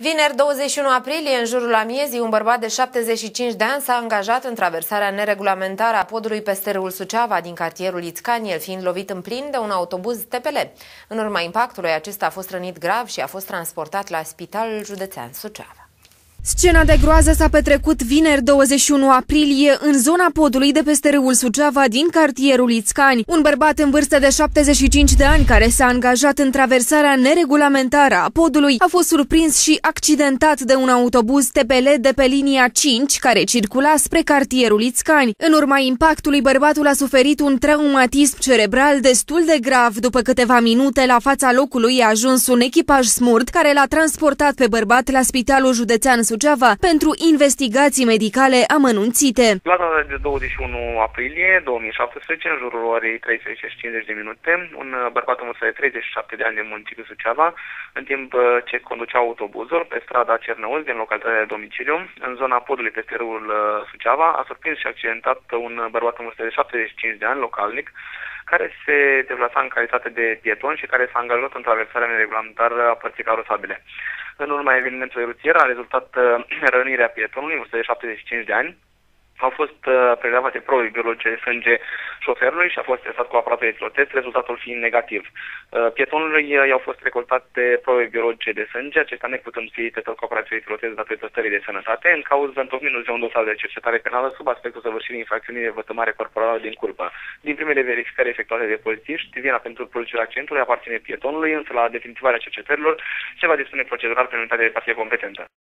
Vineri 21 aprilie, în jurul amiezii, un bărbat de 75 de ani s-a angajat în traversarea neregulamentară a podului peste râul Suceava din cartierul Ițcani, el fiind lovit în plin de un autobuz TPL. În urma impactului, acesta a fost rănit grav și a fost transportat la Spitalul Județean Suceava. Scena de groază s-a petrecut vineri 21 aprilie în zona podului de peste râul Suceava din cartierul Ițcani. Un bărbat în vârstă de 75 de ani care s-a angajat în traversarea neregulamentară a podului a fost surprins și accidentat de un autobuz TPL de pe linia 5 care circula spre cartierul Ițcani. În urma impactului, bărbatul a suferit un traumatism cerebral destul de grav. După câteva minute, la fața locului a ajuns un echipaj SMURD care l-a transportat pe bărbat la Spitalul Județean Suceava pentru investigații medicale amănunțite. La data de 21 aprilie 2017, în jurul orei 13:50 de minute, un bărbat în vârstă de 37 de ani din municipiul Suceava, în timp ce conducea autobuzul pe strada Cernăuz din localitatea de domiciliu, în zona podului peste râul Suceava, a surprins și accidentat un bărbat în vârstă de 75 de ani, localnic, care se deplasa în calitate de pieton și care s-a angajat în traversarea neregulamentară a părții carosabile. În urma evenimentului rutier a rezultat rănirea pietonului, în vârstă de 75 de ani. Au fost prelevate probe biologice de sânge șoferului și a fost testat cu aparatul de etilotest, rezultatul fiind negativ. Pietonului i-au fost recoltate probe biologice de sânge, acestea neputând fi testat cu aparatul de etilotest datorită stării de sănătate, în cauză întocmindu-se un dosar de cercetare penală sub aspectul săvârșirii infracțiunii de vătămare corporală din culpă. Din primele verificări efectuate de polițiști, vina pentru producerea accidentului aparține pietonului, însă la definitivarea cercetărilor se va dispune procedural prin unitatea de partie competentă.